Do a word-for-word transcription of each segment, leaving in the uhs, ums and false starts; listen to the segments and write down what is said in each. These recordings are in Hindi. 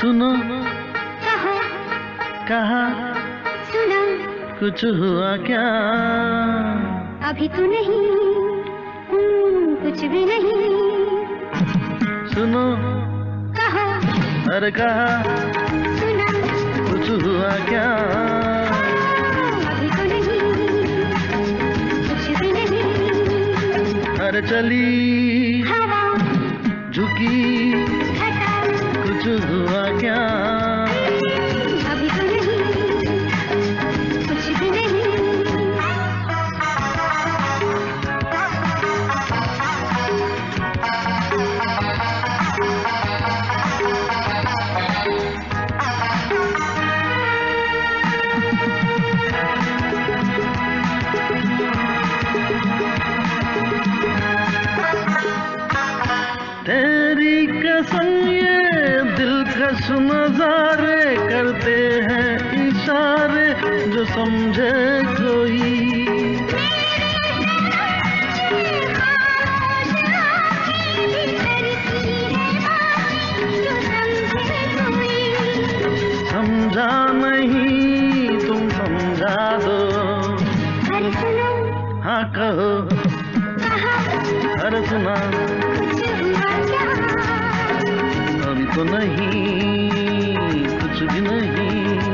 सुनो कहो कहा सुना कुछ हुआ क्या? अभी तो नहीं, हम्म, कुछ भी नहीं। सुनो कहो अरे कहा सुना कुछ हुआ क्या? अभी तो नहीं, कुछ भी नहीं। अरे चली हवा झुकी घटा कुछ हुआ क्या? अभी तो नहीं, कुछ भी नहीं। तेरी कसम ये दिलकश नजारे करते हैं इशारे जो समझे कोई। समझा नहीं तुम समझा दो। अरे सुनो हाँ कहो कहा अरे सुना कुछ हुआ क्या? अभी तो नहीं कुछ भी नहीं।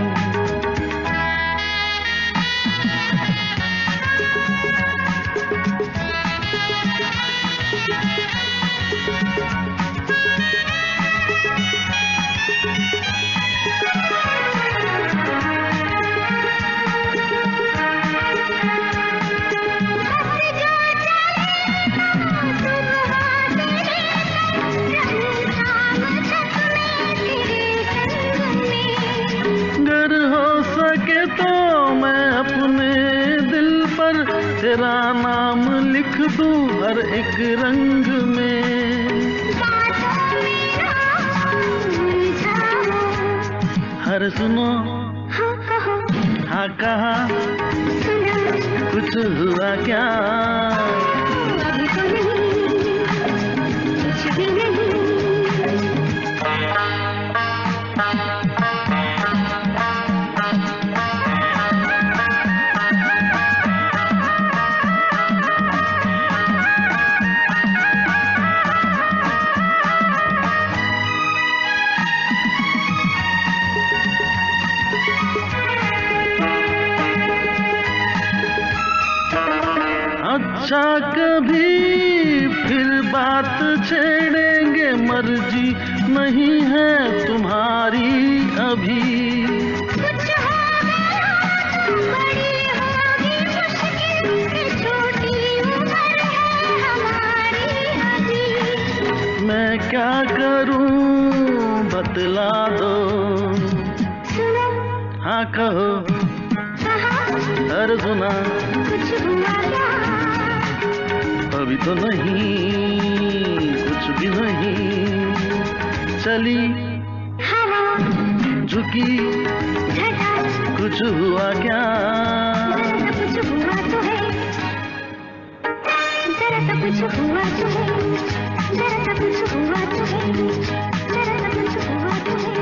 अगर हो सके तो मैं अपने दिल पर तेरा नाम लिख दूं हर एक रंग में। हर सुनो हाँ कहो हाँ कहा सुना कुछ हुआ क्या? अभी तो नहीं, कुछ भी नहीं। अच्छा कभी फिर बात छेड़ेंगे मर्जी नहीं है तुम्हारी अभी। कुछ हो गया तो बड़ी होगी मुश्किल, छोटी उम्र है हमारी अभी। मैं क्या करूं बतला दो। सुनो हाँ कहो कहा अरे सुना कुछ हुआ क्या? अभी तो नहीं कुछ भी नहीं। चली हवा झुकी घटा कुछ हुआ क्या? जरा सा कुछ हुआ तो है, जरा सा कुछ हुआ तो है, जरा सा कुछ हुआ तो है, जरा सा कुछ हुआ तो है।